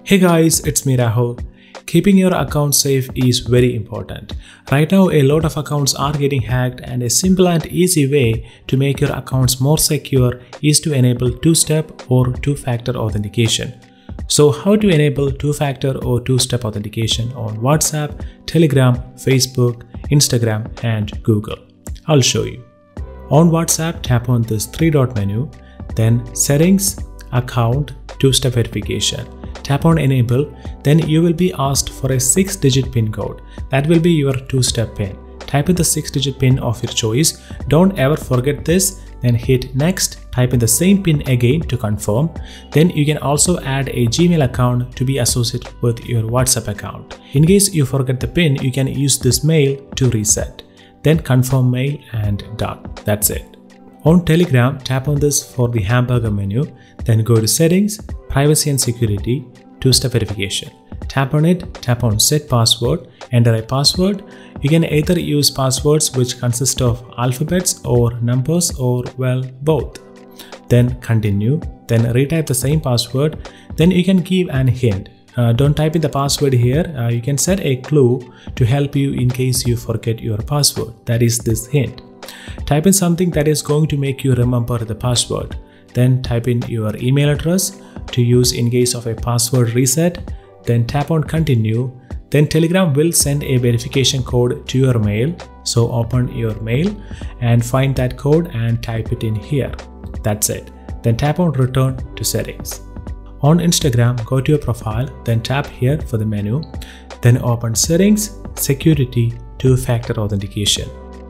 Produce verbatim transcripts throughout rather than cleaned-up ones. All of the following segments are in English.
Hey guys, it's me Rahul. Keeping your account safe is very important. Right now a lot of accounts are getting hacked, and a simple and easy way to make your accounts more secure is to enable two-step or two-factor authentication. So how to enable two-factor or two-step authentication on WhatsApp, Telegram, Facebook, Instagram and Google? I'll show you. On WhatsApp, tap on this three-dot menu, then Settings, Account, Two-Step Verification. Tap on Enable, then you will be asked for a six digit PIN code. That will be your two-step PIN. Type in the six digit PIN of your choice. Don't ever forget this. Then hit Next. Type in the same PIN again to confirm. Then you can also add a Gmail account to be associated with your WhatsApp account. In case you forget the PIN, you can use this mail to reset. Then confirm mail and done. That's it. On Telegram, tap on this for the hamburger menu, then go to Settings, Privacy and Security, Two-Step Verification. Tap on it, tap on Set Password, enter a password. You can either use passwords which consist of alphabets or numbers or, well, both. Then continue, then retype the same password. Then you can give an hint. Uh, don't type in the password here. Uh, you can set a clue to help you in case you forget your password. That is this hint. Type in something that is going to make you remember the password. Then type in your email address to use in case of a password reset. Then tap on Continue. Then Telegram will send a verification code to your mail. So open your mail and find that code and type it in here. That's it. Then tap on Return to Settings. On Instagram, go to your profile, then tap here for the menu. Then open Settings, Security, Two-Factor Authentication.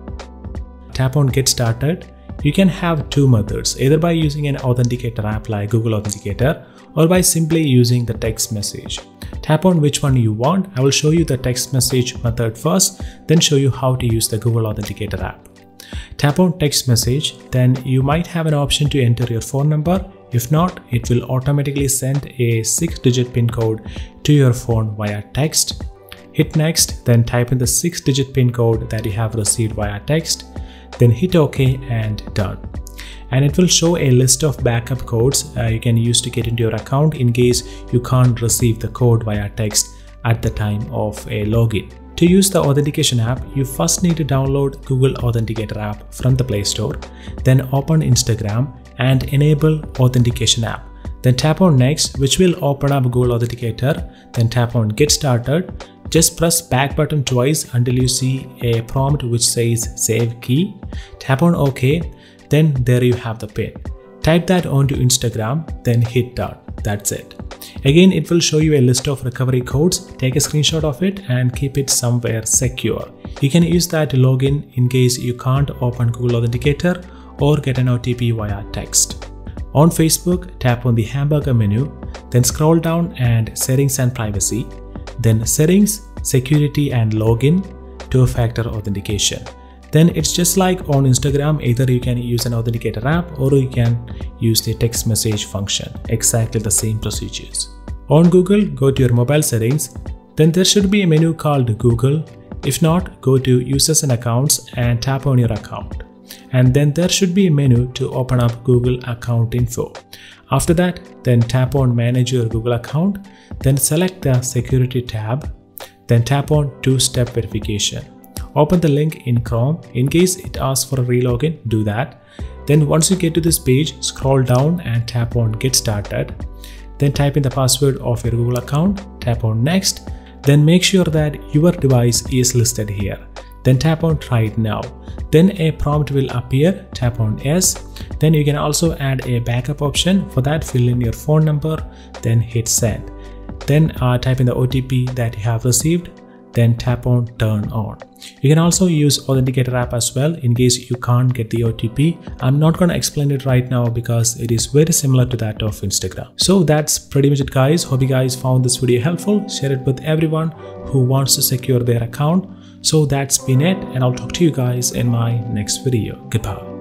Tap on Get Started. You can have two methods, either by using an authenticator app like Google Authenticator or by simply using the text message. Tap on which one you want. I will show you the text message method first, then show you how to use the Google Authenticator app. Tap on text message, then you might have an option to enter your phone number. If not, it will automatically send a six digit PIN code to your phone via text. Hit Next, then type in the six digit PIN code that you have received via text. Then hit OK and done. And it will show a list of backup codes uh, you can use to get into your account in case you can't receive the code via text at the time of a login. To use the authentication app, you first need to download Google Authenticator app from the Play Store. Then open Instagram and enable Authentication app. Then tap on Next, which will open up Google Authenticator. Then tap on Get Started. Just press back button twice until you see a prompt which says Save Key. Tap on OK. Then there you have the PIN. Type that onto Instagram, then hit Done. That's it. Again, it will show you a list of recovery codes. Take a screenshot of it and keep it somewhere secure. You can use that to log in in case you can't open Google Authenticator or get an O T P via text. On Facebook, tap on the hamburger menu, then scroll down and Settings and Privacy, then Settings, Security and Login, Two-Factor Authentication. Then it's just like on Instagram, either you can use an authenticator app or you can use the text message function. Exactly the same procedures. On Google, go to your mobile settings, then there should be a menu called Google. If not, go to Users and Accounts and tap on your account. And then there should be a menu to open up Google Account Info. After that, then tap on Manage your Google account, then select the Security tab, then tap on Two-Step Verification. Open the link in Chrome. In case it asks for a relogin, do that. Then once you get to this page, scroll down and tap on Get Started. Then type in the password of your Google account, tap on Next. Then make sure that your device is listed here. Then tap on Try it now. Then a prompt will appear, tap on Yes. Then you can also add a backup option. For that, fill in your phone number, then hit Send. Then uh, type in the O T P that you have received, then tap on Turn on. You can also use Authenticator app as well in case you can't get the O T P. I'm not going to explain it right now because it is very similar to that of Instagram. So that's pretty much it guys. Hope you guys found this video helpful. Share it with everyone who wants to secure their account. So that's been it, and I'll talk to you guys in my next video. Goodbye.